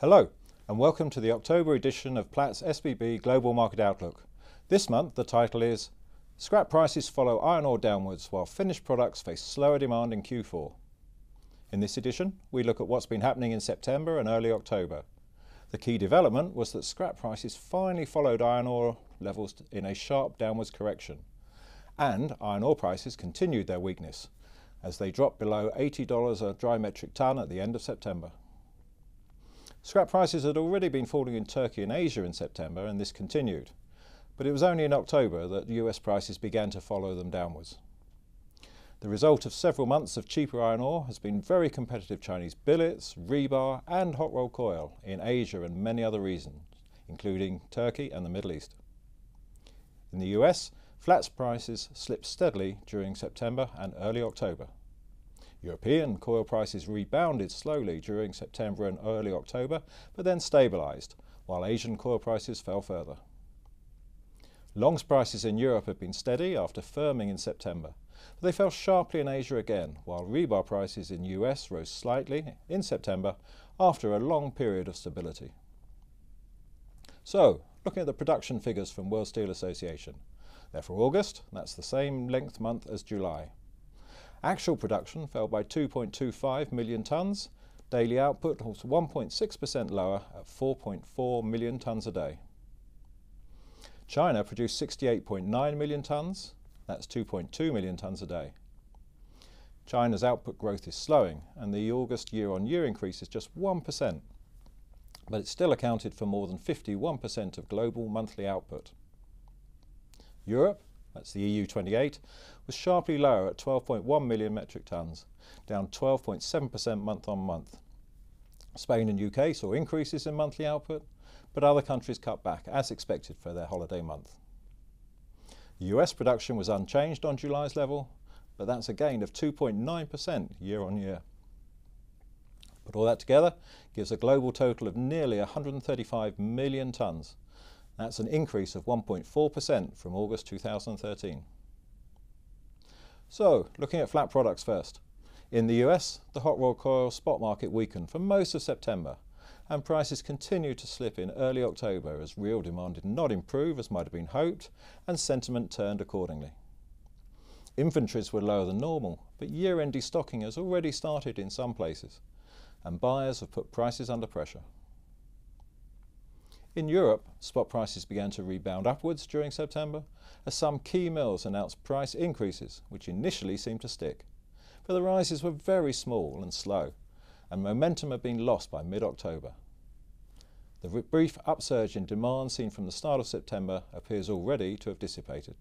Hello, and welcome to the October edition of Platts SBB Global Market Outlook. This month the title is Scrap Prices Follow Iron Ore Downwards While Finished Products Face Slower Demand in Q4. In this edition, we look at what's been happening in September and early October. The key development was that scrap prices finally followed iron ore levels in a sharp downwards correction. And iron ore prices continued their weakness, as they dropped below $80 a dry metric ton at the end of September. Scrap prices had already been falling in Turkey and Asia in September, and this continued. But it was only in October that US prices began to follow them downwards. The result of several months of cheaper iron ore has been very competitive Chinese billets, rebar and hot rolled coil in Asia and many other regions, including Turkey and the Middle East. In the US, flats prices slipped steadily during September and early October. European coil prices rebounded slowly during September and early October, but then stabilised, while Asian coil prices fell further. Longs prices in Europe have been steady after firming in September, but they fell sharply in Asia again, while rebar prices in US rose slightly in September after a long period of stability. So, looking at the production figures from World Steel Association. They're for August, and that's the same length month as July. Actual production fell by 2.25 million tonnes. Daily output was 1.6% lower at 4.4 million tonnes a day. China produced 68.9 million tonnes. That's 2.2 million tonnes a day. China's output growth is slowing, and the August year-on-year increase is just 1%, but it still accounted for more than 51% of global monthly output. Europe, that's the EU 28, was sharply lower at 12.1 million metric tonnes, down 12.7% month on month. Spain and UK saw increases in monthly output, but other countries cut back, as expected for their holiday month. US production was unchanged on July's level, but that's a gain of 2.9% year on year. Put all that together gives a global total of nearly 135 million tonnes. That's an increase of 1.4% from August 2013. So, looking at flat products first. In the US, the hot rolled coil spot market weakened for most of September, and prices continued to slip in early October as real demand did not improve as might have been hoped, and sentiment turned accordingly. Inventories were lower than normal, but year-end destocking has already started in some places, and buyers have put prices under pressure. In Europe, spot prices began to rebound upwards during September as some key mills announced price increases, which initially seemed to stick. But the rises were very small and slow, and momentum had been lost by mid-October. The brief upsurge in demand seen from the start of September appears already to have dissipated.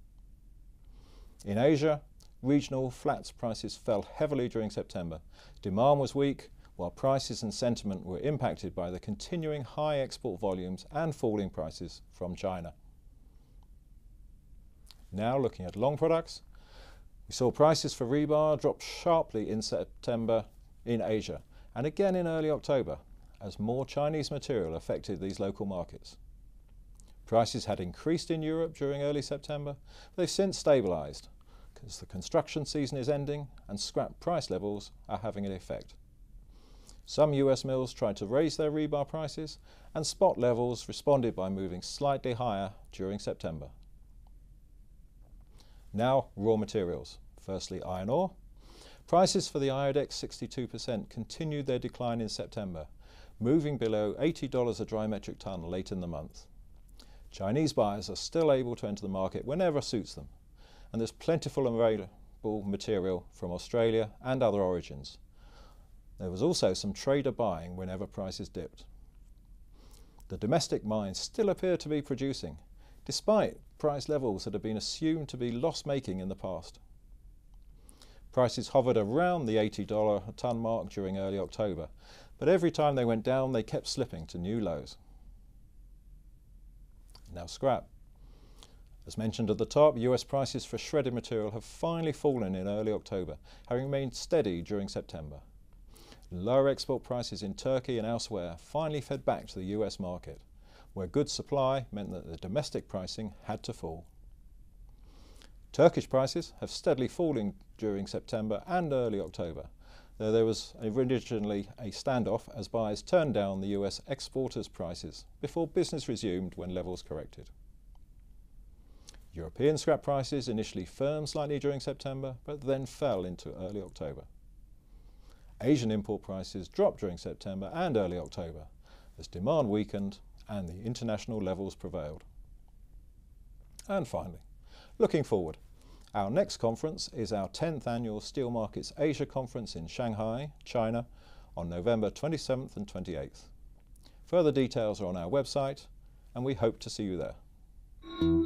In Asia, regional flats prices fell heavily during September. Demand was weak, while prices and sentiment were impacted by the continuing high export volumes and falling prices from China. Now looking at long products, we saw prices for rebar drop sharply in September in Asia and again in early October as more Chinese material affected these local markets. Prices had increased in Europe during early September, but they've since stabilised because the construction season is ending and scrap price levels are having an effect. Some US mills tried to raise their rebar prices, and spot levels responded by moving slightly higher during September. Now, raw materials. Firstly, iron ore. Prices for the IODEX 62% continued their decline in September, moving below $80 a dry metric ton late in the month. Chinese buyers are still able to enter the market whenever suits them, and there's plentiful available material from Australia and other origins. There was also some trader buying whenever prices dipped. The domestic mines still appear to be producing, despite price levels that have been assumed to be loss-making in the past. Prices hovered around the $80 a tonne mark during early October, but every time they went down they kept slipping to new lows. Now scrap. As mentioned at the top, US prices for shredded material have finally fallen in early October, having remained steady during September. Lower export prices in Turkey and elsewhere finally fed back to the US market, where good supply meant that the domestic pricing had to fall. Turkish prices have steadily fallen during September and early October, though there was originally a standoff as buyers turned down the US exporters' prices before business resumed when levels corrected. European scrap prices initially firmed slightly during September, but then fell into early October. Asian import prices dropped during September and early October as demand weakened and the international levels prevailed. And finally, looking forward, our next conference is our 10th annual Steel Markets Asia Conference in Shanghai, China, on November 27th and 28th. Further details are on our website, and we hope to see you there.